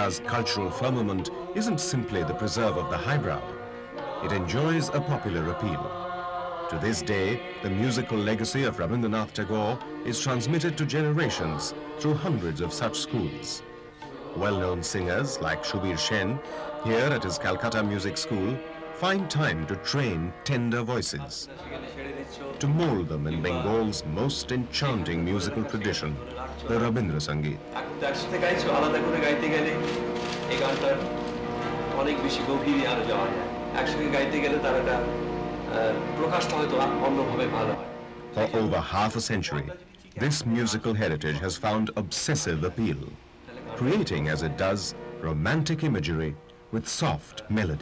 Calcutta's cultural firmament isn't simply the preserve of the highbrow. It enjoys a popular appeal. To this day, the musical legacy of Rabindranath Tagore is transmitted to generations through hundreds of such schools. Well-known singers like Shubeer Sen, here at his Calcutta Music School, find time to train tender voices, to mold them in Bengal's most enchanting musical tradition, the Rabindra Sangeet. For over half a century, this musical heritage has found obsessive appeal, creating, as it does, romantic imagery with soft melody.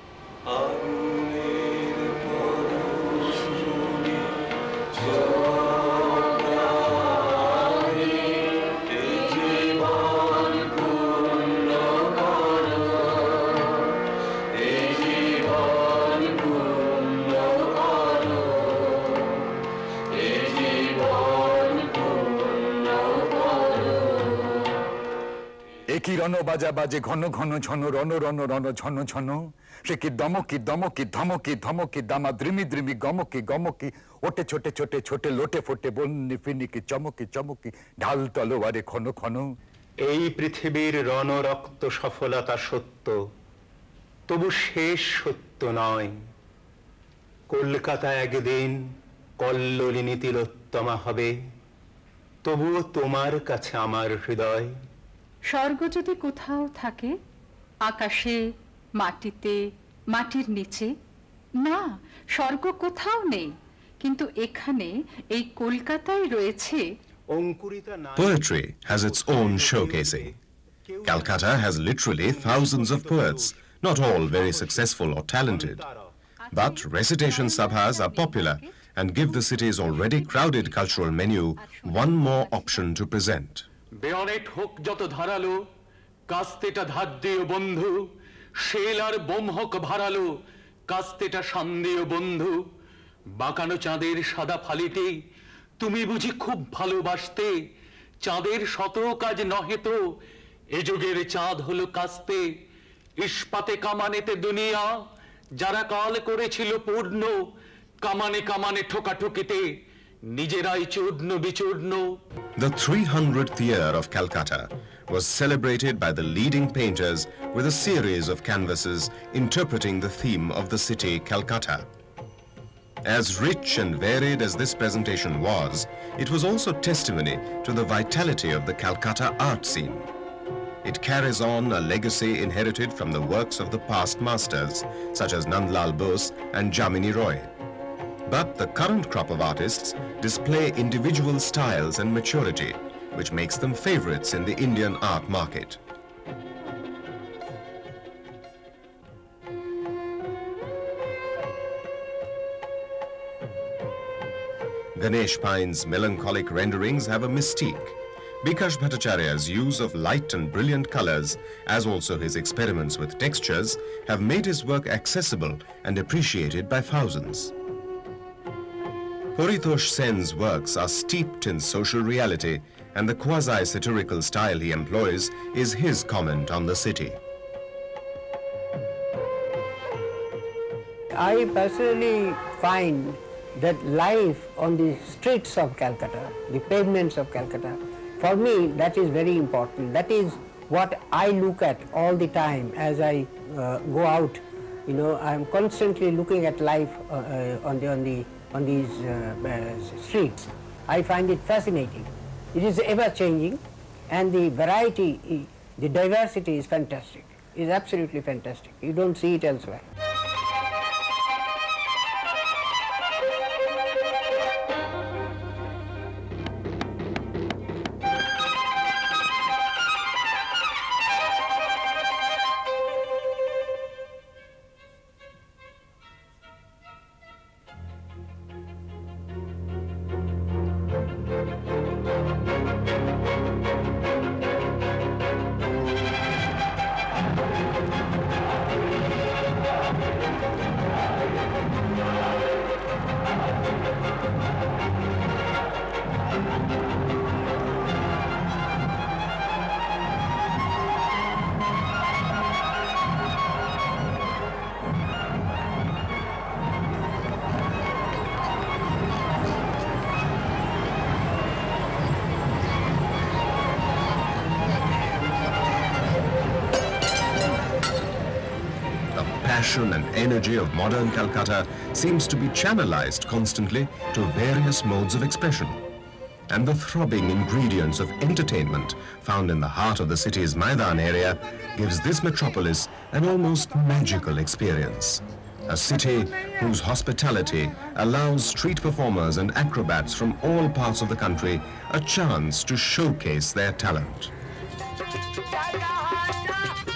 Eki rano baja baje ghono ghono chono rono rono rono chono chono sheki damoki damoki dhamoki dhamoki dama drimi drimi gomoki gomoki ote chote chote chote lote fote bonni finiki chamoki chamoki ঢাল তলোয়ারে khono khono এই পৃথিবীর রণরক্ত সফলতা সত্য তবু শেষ সত্য নয় কলকাতা একদিন কল্লোলিনী তিলোত্তমা হবে তবুও তোমার কাছে আমার হৃদয় স্বর্গ যদি কোথাও থাকে আকাশে মাটিতে মাটির নিচে না স্বর্গ কোথাও নেই কিন্তু এখানে এই কলকাতায় রয়েছে Poetry has its own showcasing. Calcutta has literally thousands of poets, not all very successful or talented. But recitation sabhas are popular and give the city's already crowded cultural menu one more option to present. Bayonet হোক যত ধারালো কাস্তেটা ধার দিও বন্ধু shell আর bomb হোক ভারালো কাস্তেটা শান্দিও বন্ধু বাঁকানো চাঁদের সাদা ফালিতে তুমি বুঝি খুব ভালোবাসতে চাঁদের শত কাজ নহে তো এ যুগের চাঁদ হলো কাস্তে ইস্পাতে কামানেতে দুনিয়া যারা কাল করেছিল পূর্ণ কামানে কামানে ঠোকাঠুকিতে The 300th year of Calcutta was celebrated by the leading painters with a series of canvases interpreting the theme of the city Calcutta. As rich and varied as this presentation was, it was also testimony to the vitality of the Calcutta art scene. It carries on a legacy inherited from the works of the past masters, such as Nandlal Bose and Jamini Roy. But the current crop of artists display individual styles and maturity, which makes them favorites in the Indian art market. Ganesh Pine's melancholic renderings have a mystique. Bikash Bhattacharya's use of light and brilliant colors, as also his experiments with textures, have made his work accessible and appreciated by thousands. Shubeer Sen's works are steeped in social reality, and the quasi-satirical style he employs is his comment on the city. I personally find that life on the streets of Calcutta, the pavements of Calcutta, for me that is very important. That is what I look at all the time as I go out. You know, I am constantly looking at life on these streets. I find it fascinating. It is ever changing, and the variety, the diversity is fantastic. It is absolutely fantastic. You don't see it elsewhere. passion and energy of modern Calcutta seems to be channelized constantly to various modes of expression. And the throbbing ingredients of entertainment found in the heart of the city's Maidan area gives this metropolis an almost magical experience. A city whose hospitality allows street performers and acrobats from all parts of the country a chance to showcase their talent.